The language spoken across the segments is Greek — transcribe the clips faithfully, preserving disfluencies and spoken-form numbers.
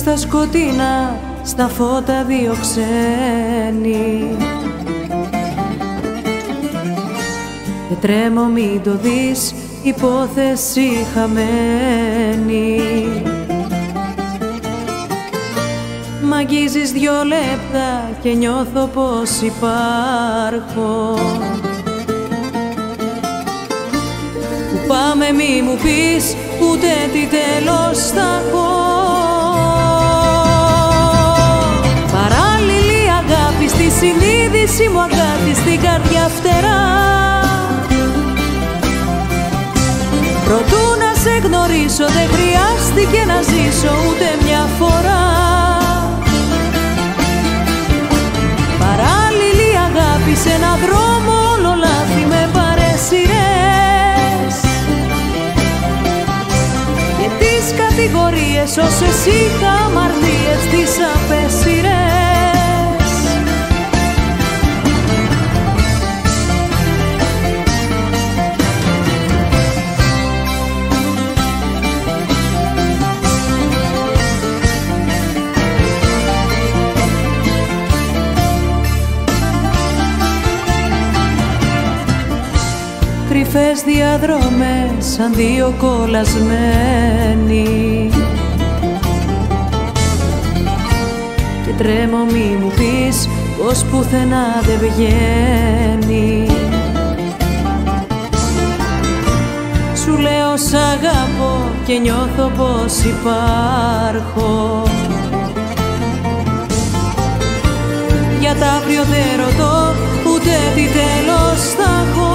στα σκοτεινά, στα φώτα δύο ξένοι. Και τρέμω μην το δεις, υπόθεση χαμένη. Μ' αγγίζεις δυο λεπτά και νιώθω πως υπάρχω. Που πάμε μη μου πεις, ούτε τι τέλος θα έχω. Παράλληλη αγάπη στη συνείδηση μου, αγάπη στην καρδιά φτερά. Προτού να σε γνωρίσω δεν χρειάστηκε να ζήσω ούτε μια φορά. Παράλληλη αγάπη σε έναν δρόμο όλο λάθη με παρέσιρες. Και τις κατηγορίες όσες είχα αμαρτίες τις απέσιρες. Κρυφές διαδρομές σαν δύο κολλασμένοι. Και τρέμω μη μου πεις πως πουθενά δεν βγαίνει. Σου λέω σ' αγαπώ και νιώθω πως υπάρχω. Για τ' αύριο δεν ρωτώ ούτε τι τέλος θα έχω.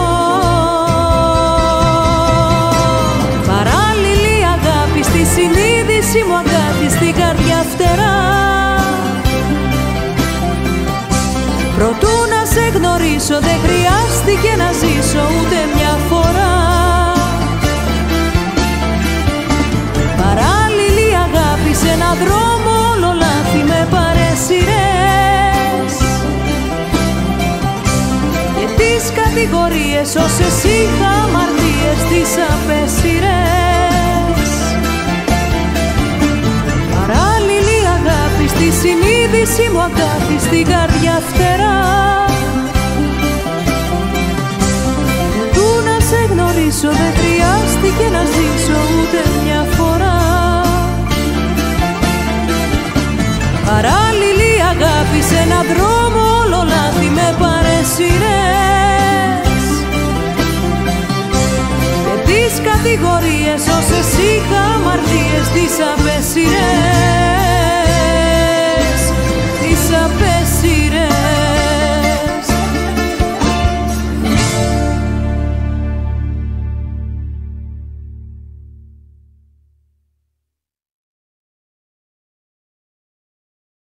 Στη συνείδηση μου αγάπη στην καρδιά φτερά. Προτού να σε γνωρίσω δεν χρειάστηκε να ζήσω ούτε μια φορά. Παράλληλη αγάπη σε έναν δρόμο όλο λάθη με παρέσιρες. Και τις κατηγορίες όσες είχα αμαρτίες τις απέσιρες. Στη συνείδηση μου αγάπη στην καρδιά φτερά. Προτού να σε γνωρίσω δεν χρειάστηκε να ζήσω ούτε μια φορά. Παράλληλη αγάπη σε έναν δρόμο όλο λάθη με παρέσιρες. Και τις κατηγορίες όσες είχα αμαρτίες τις απέσιρες.